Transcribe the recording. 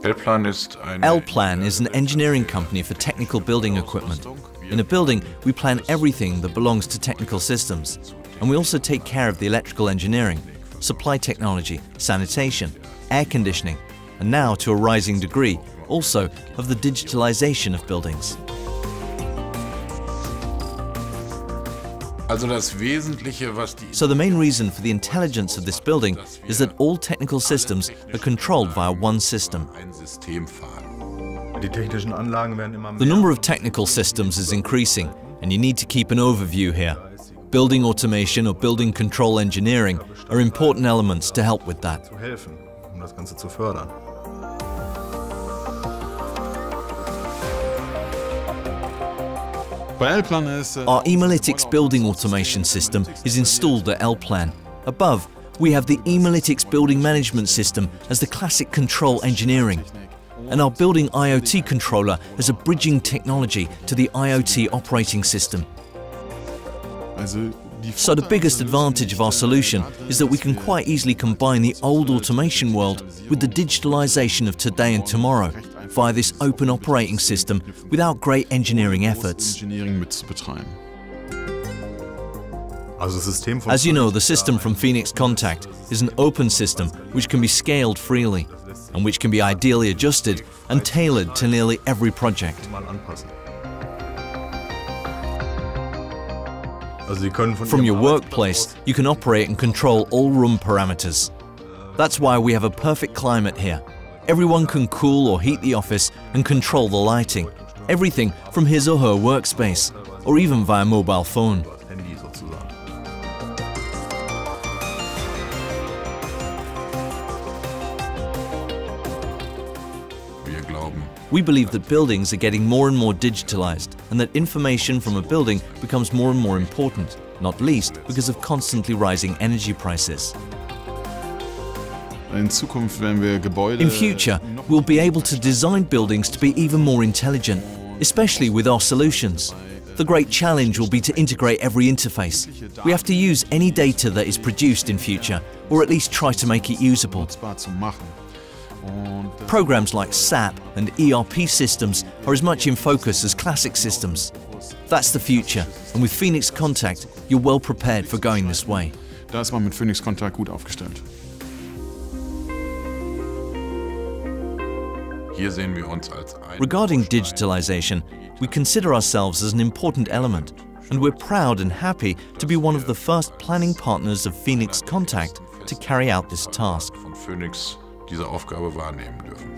ELPlan is an engineering company for technical building equipment. In a building, we plan everything that belongs to technical systems, and we also take care of the electrical engineering, supply technology, sanitation, air conditioning, and now, to a rising degree, also of the digitalization of buildings. So the main reason for the intelligence of this building is that all technical systems are controlled via one system. The number of technical systems is increasing, and you need to keep an overview here. Building automation or building control engineering are important elements to help with that. Our Emalytics building automation system is installed at ELPlan. Above, we have the Emalytics building management system as the classic control engineering, and our building IoT controller as a bridging technology to the IoT operating system. So the biggest advantage of our solution is that we can quite easily combine the old automation world with the digitalization of today and tomorrow via this open operating system without great engineering efforts. As you know, the system from Phoenix Contact is an open system which can be scaled freely and which can be ideally adjusted and tailored to nearly every project. From your workplace, you can operate and control all room parameters. That's why we have a perfect climate here. Everyone can cool or heat the office and control the lighting. Everything from his or her workspace, or even via mobile phone. We believe that buildings are getting more and more digitalized, and that information from a building becomes more and more important, not least because of constantly rising energy prices. In future, we'll be able to design buildings to be even more intelligent, especially with our solutions. The great challenge will be to integrate every interface. We have to use any data that is produced in future, or at least try to make it usable. Programs like SAP and ERP systems are as much in focus as classic systems. That's the future, and with Phoenix Contact, you're well prepared for going this way. Da ist man mit Phoenix Contact gut aufgestellt. Regarding digitalization, we consider ourselves as an important element, and we're proud and happy to be one of the first planning partners of Phoenix Contact to carry out this task. Diese Aufgabe wahrnehmen dürfen.